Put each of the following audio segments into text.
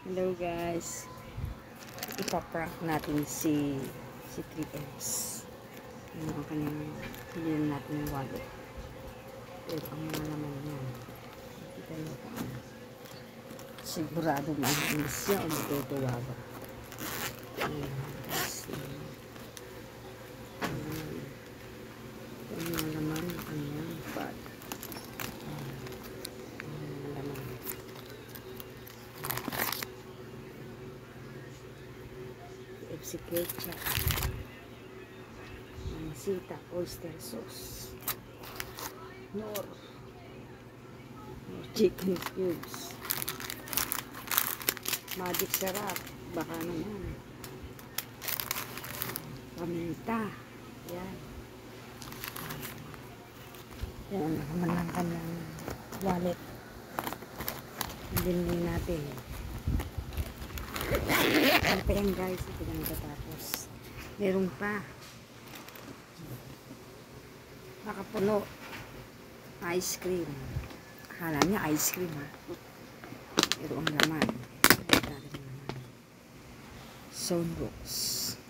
Hello guys, ipaprank natin si 3Ms. Yun ang kanyang bilhin natin ng wallet. Pero ang mga laman niya, kita niyo pa, sigurado maalis siya o matutuwa ba. Ayan guys, ang mga laman ng kanyang bag. Si ketchup, mansita, oyster sauce, nor chicken cubes, magic sarap, baka naman, paminta, yan. Yan naman lang kanyang wallet. Hindi natin. Ano pa yan guys, hindi na natatapos. Meron pa. Nakapuno. Ice cream. Akala niya ice cream ha. Pero ang laman. Sunrocks.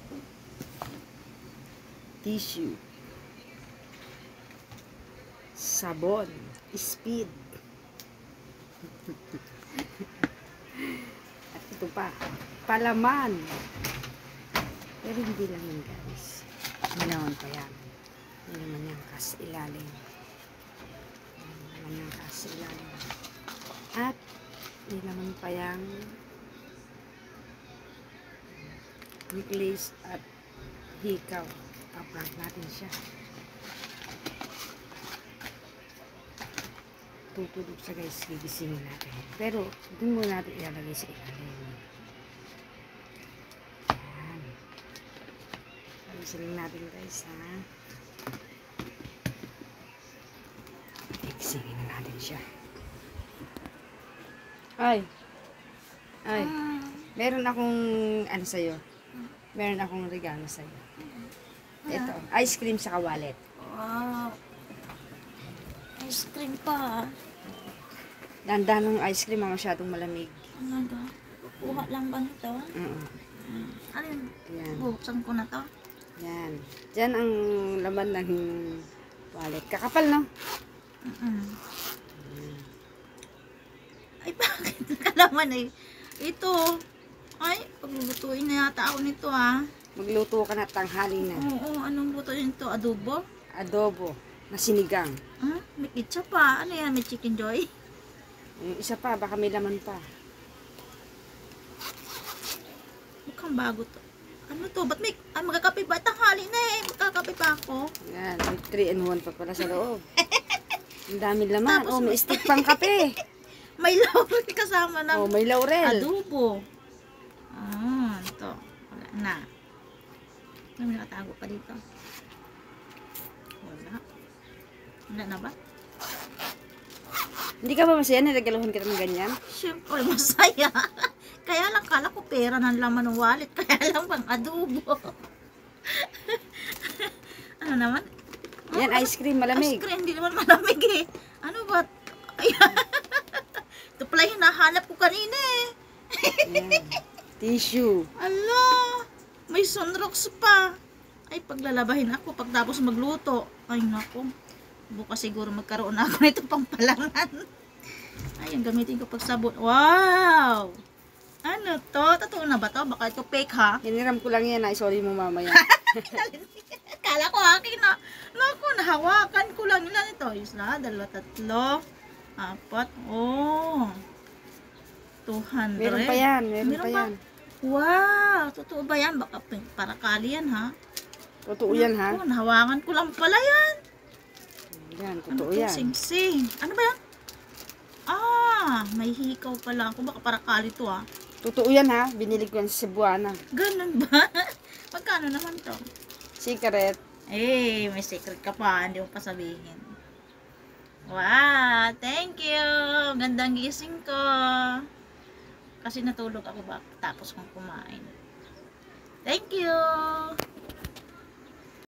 Tissue. Sabon. Speed. At ito pa. Palaman. Pero hindi lang yun guys. Malawan pa yan. May naman yung kas ilalim. May naman yung kas ilalim. At may naman pa yung necklace at hikaw. Paprank natin siya. Tutulog siya guys. Gigisingin natin. Pero doon muna natin ilalagay sa ilalim. Iksingin natin guys ha. Iksingin na natin siya. Ay. Meron akong ano sa'yo. Meron akong regalo sa'yo. Ito. Ice cream sa wallet. Wow. Ice cream pa. Dandan ng ice cream. Masyadong malamig. Ano ba? Kuha lang ba nito? Ano yun? Ayan. Buksan ko na to. Yan. Diyan ang laman ng wallet. Kakapal, no? Ay, bakit nakalaman eh? Ito. Ay, paglulutuin na yata ako nito ha. Magluto ka na tanghali na. Oo, anong luto nito? Adobo? Adobo na sinigang. May ketchup pa. Ano yan? May chicken joy? Yung isa pa, baka may laman pa. Mukhang bago to. Ano to? Ba't may... Ay, magkakape ba? Tanghali na eh. Magkakape pa ako. Yan, may 3-in-1 pa pala sa loob. Ang dami laman. Tapos, May stick pang kape. May laurel kasama ng May laurel. adobo. Ito. Wala na. May nakatago pa dito. Wala. Wala na ba? Hindi ka ba masaya? Nilagaluhan kita ng ganyan? Siyempre, masaya. Kaya lang, kala ko pera ng laman ng wallet. Kaya lang pang adobo. Ano naman? Yan, ice cream, malamig. Ice cream, hindi naman malamig eh. Ano ba? Ayan. Ito pala yung nahanap ko kanina eh. Yan. Tissue. Ala, may sunrocks pa. Ay, paglalabahin ako pagtapos magluto. Ay, naku. Bukas siguro magkaroon ako nito pang palangan. Ay, yung gamitin ko pag sabon. Wow! Ano to? Totoo na ba to? Baka ito fake ha? Hiniram ko lang yan. Ay, sorry mo mamaya. Kala ko akin na. Naku, nahawakan ko lang. Ilan ito? Isa, dalawa, tatlo, apat. Oh. 200. Meron pa yan. Meron pa yan. Wow! Totoo ba yan? Baka para kali yan ha? Totoo yan ha? Naku, nahawakan ko lang pala yan. Yan, totoo Ano to? yan. Sing-sing. Ano ba yan? May hikaw pala ako. Baka para kali to ha? Totoo yan ha? Binili ko yan sa Cebuana. Ganun ba? Magkano naman to? Secret. Eh, may secret ka pa. Hindi mo pa sabihin. Wow! Thank you! Gandang gising ko. Kasi natulog ako ba tapos kong kumain. Thank you!